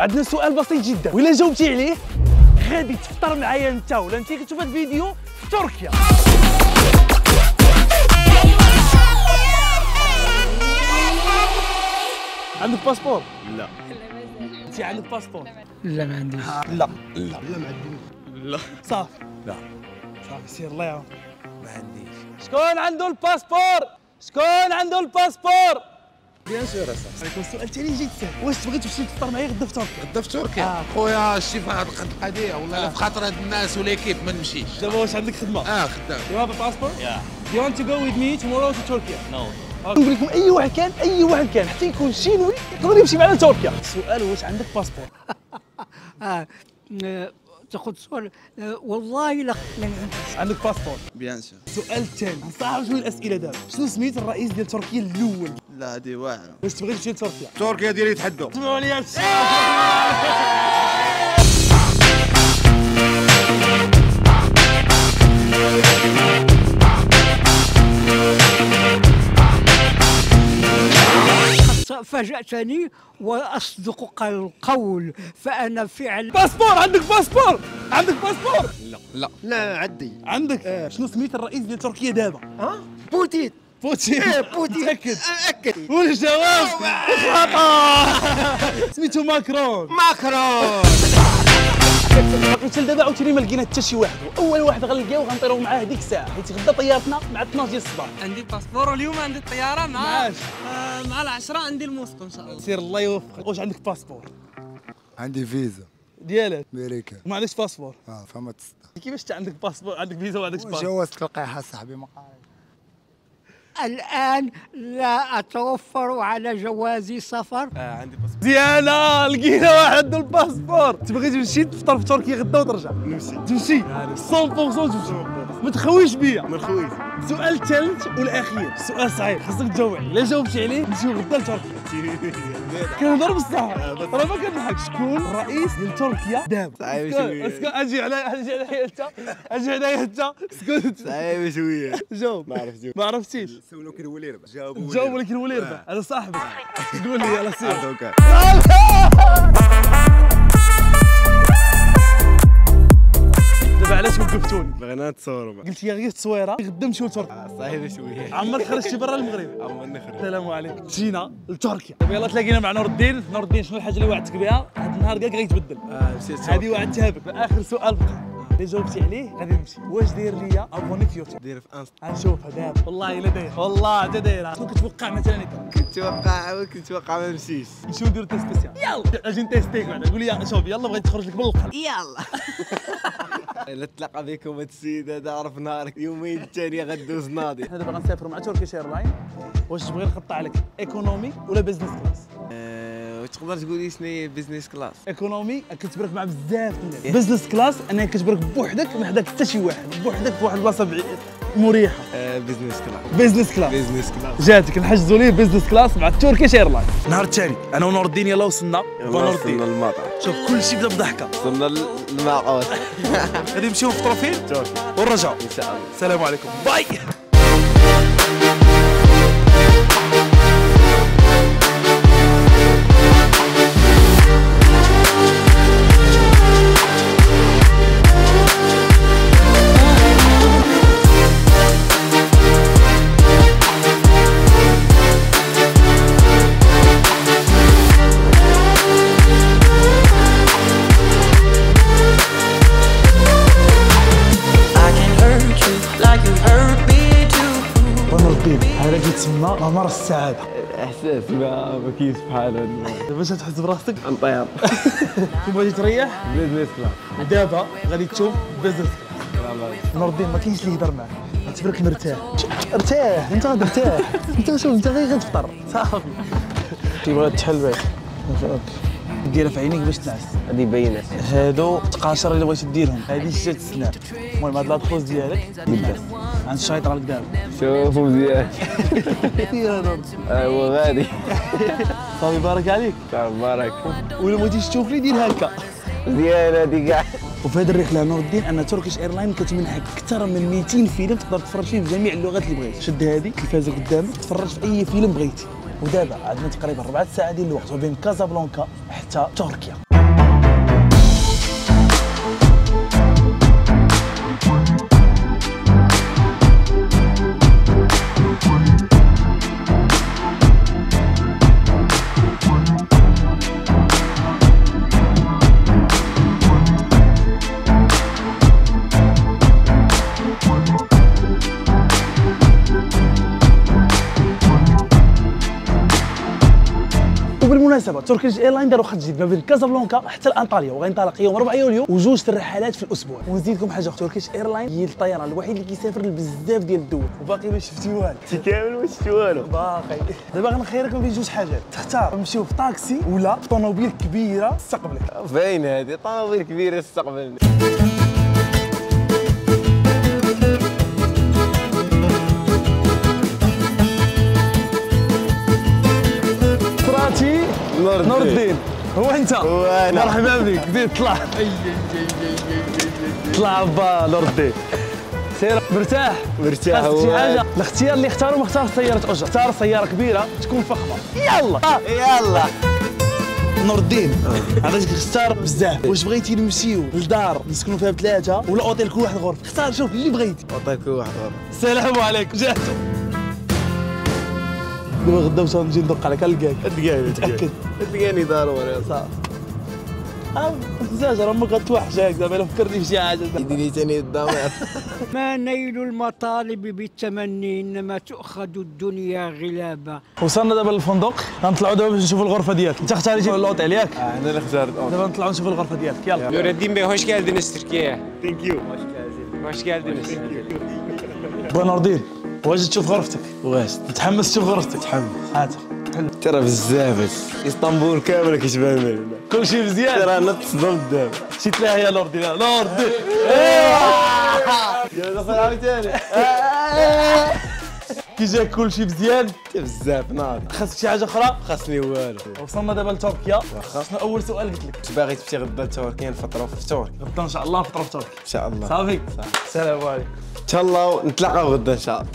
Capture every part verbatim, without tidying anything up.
عندنا سؤال بسيط جدا، وإلا جاوبتي عليه غادي تفطر معايا انت ولا انت كتشوف هذا الفيديو في تركيا. عندك باسبور؟ لا. انت عندك باسبور؟ لا ما عنديش. لا لا لا ما عنديش. لا. صافي. لا. صافي سير الله يعاون. ما عنديش. شكون عنده الباسبور؟ شكون عنده الباسبور؟ بيان سور اصاحبي. عليكم السؤال الثاني جيد سهل، واش تبغي تمشي تفطر معايا غدا في تركيا؟ غدا في تركيا؟ آه. خويا شتي في هاد القضيه والله في خاطر هاد الناس وليكيب ما نمشيش. دابا واش عندك خدمه؟ اه خدام. You have a passport? Yeah. You want to go with me tomorrow to Turkey? No. نقول لكم اي واحد كان اي واحد كان حتى يكون شينوي يقدر يمشي معنا لتركيا. السؤال واش عندك باسبور؟ اه تاخذ سؤال آه، والله لا لا عندك باسبور؟ بيان سور. السؤال الثاني نصعب شويه الاسئله دابا، شنو سميت الرئيس ديال تركيا الاول؟ لا هادي واعره. واش تبغي تمشي لتركيا؟ تركيا ديالي يتحدوا. اسمعوا لي فاجأتني وأصدق القول فأنا فعلا. باسبور، عندك باسبور؟ عندك باسبور؟ لا لا لا عدي. عندك آه. شنو سميت الرئيس ديال تركيا دابا؟ ها؟ بوتين. بوتين. ايه بوتين. متأكد؟ اكد. والجواب خطأ. سميتو ماكرون. ماكرون. قلت دابا عاوتاني ما لقينا حتى شي واحد، واول واحد غنلقاو غنطيرو معاه هذيك الساعه، حيت غدا طيارتنا مع اثناش ديال الصباح. عندي باسبور واليوم عندي الطياره مع معاش آه مع العشرة عندي الموسكو ان شاء الله. سير الله يوفقك. واش عندك باسبور؟ عندي فيزا ديالك؟ امريكا. ما عندكش باسبور؟ اه فما تصدق. كيفاش انت عندك باسبور عندك فيزا وما عندكش باسبور؟ جواز تلقيها صاحبي ما قاري. الآن لا أتوفر على جواز سفر. اه عندي باسبور. مزيانة، لقينا واحد عنده الباسبور. تبغي تمشي تفطر في تركيا غدا وترجع؟ نمشي. تمشي مية بالمية تمشي، ما تخويش بيا. ما نخويش. السؤال الثالث والاخير، سؤال صعيب خاصك تجاوب عليه، الا جاوبتي عليه نمشيو غدا لتركيا. كنهضر بصح راه ما كنضحك. شكون الرئيس ديال تركيا دابا؟ صعيب اسكت شوية. اسكت، اجي على اجي عليا انت، اجي عليا انت، اسكت. صعيب شويه. جاوب. ما عرفتش. ما عرفتيش؟ سولوك الولير جاوبوا. جاوب ولكن هو اللي يربح. انا صاحبك. تقول لي يلا سير. عرفتوك. دابا علاش وقفتوني؟ بغينا نتصوروا. قلت لي غير تصويره غدا نمشيو لتركيا. صعيب شويه. عمرك خرجتي برا المغرب؟ عمر نخرج. السلام عليكم. جينا لتركيا. دابا يلا تلاقينا مع نور الدين. نور الدين شنو الحاجه اللي وعدتك بها؟ هذا النهار كاع غيتبدل. اه مشيت. هذه وعدتها بك. اخر سؤال بقى، اللي جاوبتي عليه غادي نمشي. واش داير ليا ابوني في يوتيوب؟ داير في انستا. غنشوفها دابا. والله الا داير، والله حتى دايره. شنو كتوقع مثلا انت؟ كنت توقع كنت توقع ما نمشيش. نمشيو نديرو تيست سبيسيال. يلا اجي نتيستيك بعدا. قول لي شوف يلا بغيت تخرج لك من القلب. يلا. لا تلاقى بكم هاد السيد هذا عرف نهارك يومين الثانيه غدوز ناضي. حنا دابا غنسافروا مع تركيش ايرلاين. واش تبغي نقطع لك ايكونومي ولا بزنس كلاس؟ واش تقدر تقول لي شنو هي بيزنس كلاس؟ ايكونومي كتبرك مع بزاف الناس. بزنس كلاس انك كتبرك بوحدك ما حداك حتى شي واحد، بوحدك في واحد البلاصه بعيد مريحه. بيزنس كلاس. بزنس كلاس. بيزنس كلاس. جاتك نحجزوا ليه بزنس كلاس مع تركيش ايرلاين. النهار الثاني انا ونور الدين يلا وصلنا. نور الدين المطعم. شوف كل شيء بدا بضحكه. وصلنا للمعقوس. غادي نمشيو نفطروا فين؟ تركيا. ونرجعوا ان شاء الله. السلام عليكم. باي. هذا كيتسمى ممر السعاده. احساس ما ما كاينش بحال هذا. دابا تحس براسك نطير. كي بغيتي تريح بيزنس كلاس. دابا غادي تشوف بزنس كلاس. نور الدين ما كاينش اللي يهضر معاك، غتبرك مرتاح. ارتاح انت غادي ترتاح. انت شوف انت غير غتفطر صافي. كيبغي تحل بيه ديرها في عينيك باش تنعس. هذه باينه. هادو تقاشر اللي بغيتي ديرهم، هذه شتات السنان. المهم هاد لاطخوز ديالك بدا عند الشيطان لك دابا. شوفوا مزيان. يا نور ايوا غادي. صافي بارك عليك. بارك. ولا بغيتيش تشوفني دير هكا. مزيان هذه كاع. وفي هذه الرحله نور الدين ان تركيش ايرلاين كتمنحك اكثر من مئتين فيلم تقدر تفرج فيه بجميع اللغات اللي بغيتي. شد هذه التلفازه قدامك تفرج في اي فيلم بغيتي. ودابا عندنا تقريبا ربعة ساعات ديال الوقت وبين كازابلانكا حتى تركيا. بالمناسبه تركيش ايرلاين داروا خط جديد ما بين كازابلانكا حتى لانطاليا وغينطلق يوم أربعة يوليو وجوج الرحلات في الاسبوع. ونزيدكم حاجه اخرى، تركيش ايرلاين هي الطيران الوحيد اللي كيسافر لبزاف ديال الدول وباقي ما شفتي والو. انت كامل ما شفتي والو باقي. دابا غنخيرك ما بين جوج حاجات، تختار نمشيو في طاكسي ولا في طوموبيل كبيره تستقبلك. باين هذه طوموبيل كبيره تستقبلني. فراتي نور الدين هو انت. هو أنا. مرحبا بك، زيد طلع طلع با نور الدين. سير مرتاح مرتاح. خاصك شي هو حاجه. الاختيار اللي اختاروا ما اختارش سياره اجر، اختار سياره كبيره تكون فخمه. يلا يلا نور الدين عرفتك تختار بزاف. واش بغيتي نمشيو لدار نسكنوا فيها بثلاثه ولا اوتيل كل واحد غرفه؟ اختار شوف اللي بغيتي. عطاك واحد غير. السلام عليكم جاتو. دابا غدا باش نجي ندق عليك نلقاك. تلقاني تاكد تلقاني ضروري صافي. اه ما تنساش راه امك غتوحش هاك دابا الا فكرتي في شي حاجه. يديني ثاني الضمير. ما نيل المطالب بالتمني إنما تؤخذ الدنيا غلابة. وصلنا دابا للفندق، غنطلعوا دابا باش نشوفوا الغرفه ديالك. انت اختاريتي الاوتيل ياك؟ انا اللي اخترت دابا نطلعوا نشوفوا الغرفه ديالك. يلا نور الدين بيه hoş geldiniz Türkiye'ye. ثانك يو. Hoş geldiniz. بغا نور الدين واجد تشوف غرفتك؟ واش متحمس تشوف غرفتك؟ متحمس. هات ترى بزاف اسطنبول كامله كيشبه منها. كل شيء مزيان. ترى انا تصدمت دابا. مشيت لها يا نور الدين. نور الدين يا دخل عاوتاني. كي جاك كل شيء مزيان. بزاف ناض. خاصك شي حاجه اخرى؟ خاصني والو. وصلنا دابا لتركيا. شنو اول سؤال قلت لك؟ واش باغي تمشي غدا لتركيا نفطروا في تركيا؟ غدا ان شاء الله نفطروا في تركيا. ان شاء الله. صافي السلام عليكم. ان شاء الله نتلاقاو غدا ان شاء الله.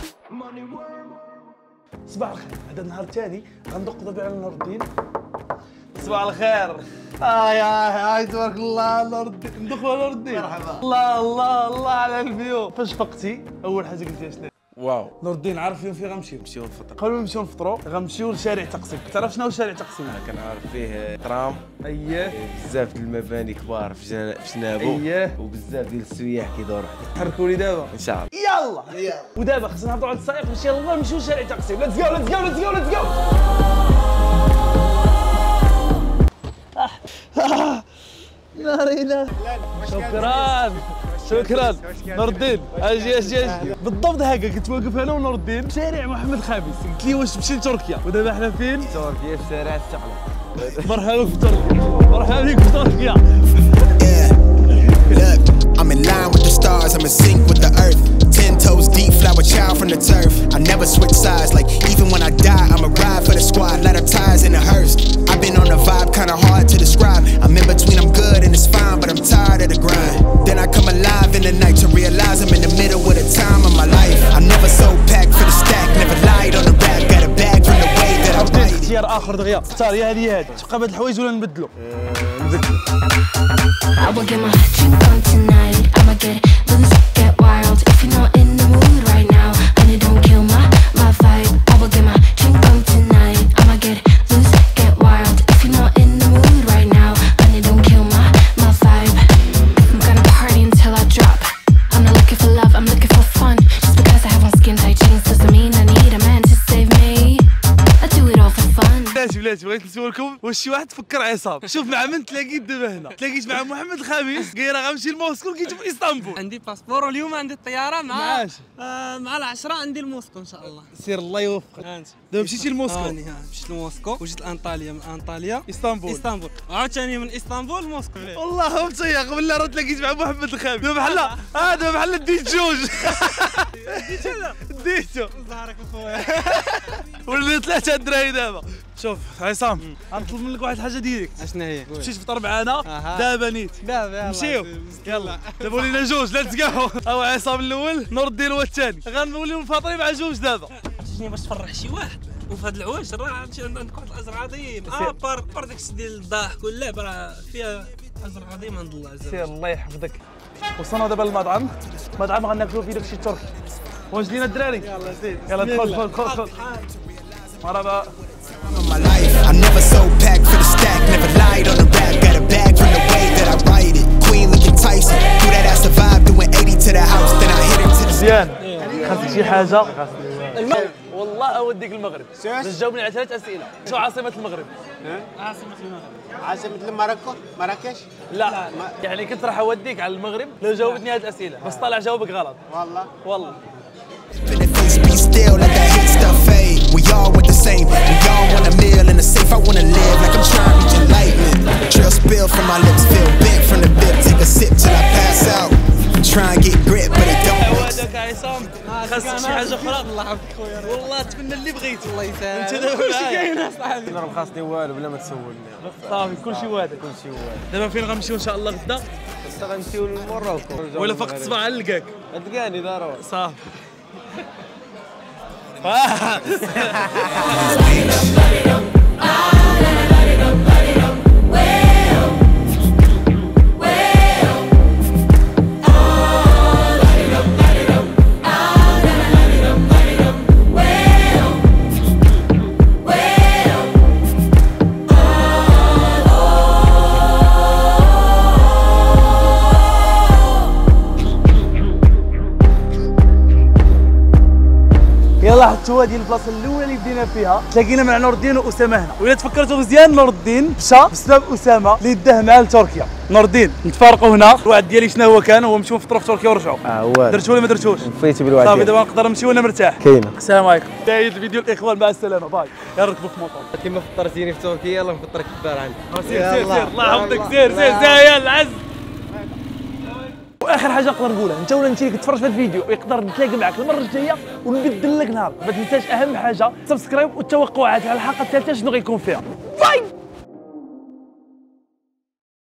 صباح الخير. هذا النهار الثاني غندق دابا على نور الدين. صباح الخير. اه يا تبارك الله نور الدين. ندخلوا نور الدين. مرحبا. الله الله الله على الفيو. فاش فقتي اول حاجه قلتيها شنو؟ واو. نور الدين عارف فين فين غنمشيو؟ نمشيو نفطروا. قبل ما نمشيو نفطروا غنمشيو لشارع تقسيم. تعرف شنو هو شارع تقسيم؟ كنعرف فيه ترام. اييه. بزاف ديال المباني كبار في جنا- في جنابو. اييه. وبزاف ديال السياح كيدوروا حداه. حركوا لي دابا. ان شاء الله. يلا يلا. ودابا خصنا نهضروا على السائق باش يلا نمشيو لشارع تقسيم. ليتس جو ليتس جو ليتس جو ليتس جو. نارينا. شكرا شكرا نور الدين. اجي اجي اجي بالضبط هكا كنت واقف انا ونور الدين شارع محمد خامس. قلت لي واش تمشي لتركيا ودابا حنا فين؟ تركيا في شارع الثقلة. مرحبا بك في تركيا. مرحبا بك في تركيا. Yeah, look, I'm in line with the stars, I'm in sync with the earth. Ten toes deep, flower child from the turf. I never switch sides, like even when I die, I'm a ride for the squad. Ladder ties in the hearse. I've been on the vibe, kinda hard to describe. I'm in between, I'm good and it's fine, but I'm tired of the grind. Then I come alive in the night to realize I'm in the middle of the time of my life. I never so packed for the stack, never lied on the rap. Got a bag from the way that I عطيك write it. اختيار اخر دغيا. اختار يا هذه يا هذه. تبقى بهاد الحوايج ولا نبدلوا؟ نبدلوا. I will get my drink on tonight. I'ma get loose, get wild. If you're not in the mood right now, and it don't kill my my vibe. I will get my drink on tonight. I'ma get loose, get wild. If you're not in the mood right now, and it don't kill my my vibe. I'm gonna party until I drop. I'm not looking for love, I'm looking for fun. Just because I have on skin tight jeans doesn't mean I need a man to save me. I do it all for fun. بلاتي بلاتي بغيت نسولكم واش شي واحد فكر عصام. شوف مع من تلاقيت دابا هنا؟ تلاقيت مع محمد الخامس قايل راه غنمشي لموسكو لقيتو في اسطنبول. عندي باسبور واليوم عندي الطياره مع معاش. آه مع العشرة عندي الموسكو ان شاء الله. سير الله يوفقك. هانت دابا مشيتي لموسكو. هاني ها مشيت لموسكو وجيت لانطاليا من انطاليا اسطنبول. اسطنبول وعاوتاني من اسطنبول لموسكو. والله متيق قبل لا راه تلاقيت مع محمد الخامس. دابا بحال اه دابا بحال ديت جوج. ديتو لا ديتو زهرك اخويا. ولي ثلاثة دراهم دابا. شوف عصام غنطلب منك واحد الحاجه ديريكت. اشنا هي؟ تمشي تفطر معنا أها. دابا نيت. دابا يلا نمشيو يلا. دابا ولينا جوج ليتس جو. هو عصام الاول نور الدين هو الثاني. غنوليو فاطرين مع جوج دابا. عرفتني باش تفرح شي واحد وفي هاد العواش راه عندك واحد الاجر عظيم. اه بار بار داكشي ديال الضحك واللعب راه فيها اجر عظيم عند الله عز وجل. سير الله يحفظك. وصلنا دابا للمطعم. المطعم غناكلو فيه داكشي التركي. واش لينا الدراري؟ يلا زيد. يلا دخل دخل دخل دخل. مرحبا. My life. I never so packed for the stack, never lied on the rap. Got a bag from the way that I write it. Queen looking Tyson, do that I survive, doing eighty to the house, then I hit her to the مزيان. خاصك شي حاجه. والله اوديك المغرب. بس جاوبني على ثلاث اسئله. شو عاصمه المغرب؟ عاصمة المغرب عاصمة ماروكو مراكش. لا يعني كنت راح اوديك على المغرب لو جاوبتني هذه الاسئله، بس طلع جاوبك غلط. والله والله Be still, let that hate stuff fade. We all want the same. We all want a meal in the safe. I wanna live like I'm trying to reach enlightenment. Trail spill from my lips, feel bent from the bib. Take a sip till I pass out. I'm trying to get grip, but it don't mix. هذاك عصام خاصك شي حاجه اخرى. الله يحفظك خويا. والله اتمنى اللي بغيت. الله يسهل. انت دابا كلشي كاين اصاحبي. انا ما خاصني والو بلا ما تسولني. صافي كلشي وادك. كلشي والو. دابا فين غنمشيو ان شاء الله غدا؟ بس غنمشيو لموروكو. ولا فقط صباح نلقاك. تلقاني ضروري. صافي. يلا حتى هذه البلاصه الاولى اللي بدينا فيها، تلاقينا مع نور الدين واسامه هنا، وإلا تفكرتوا مزيان نور الدين مشى بسبب اسامه اللي داه معاه لتركيا. نور الدين نتفارقوا هنا، الوعد ديالي شنو هو كان؟ هو نمشيو نفطروا في تركيا ورجعوا. اه هو درتو ولا ما درتوش؟ وفيتي بالوعد. صافي دابا نقدر نمشي وانا مرتاح. كاينه. السلام عليكم. بدايه الفيديو الاخوان، مع السلامه، باي. يا ركبوا في موطور. كيما فطرتيني في تركيا يلا نفطرك في الدار عندي. سير سير سير الله يحفظك. سير سير سير العز. واخر حاجه نقدر نقولها، انت ولا انت اللي كتفرج في هذا الفيديو يقدر نتلاقى معك المره الجايه ونبدل لك نهار. ما تنساش اهم حاجه سبسكرايب والتوقعات على الحلقه الثالثه شنو غيكون فيها.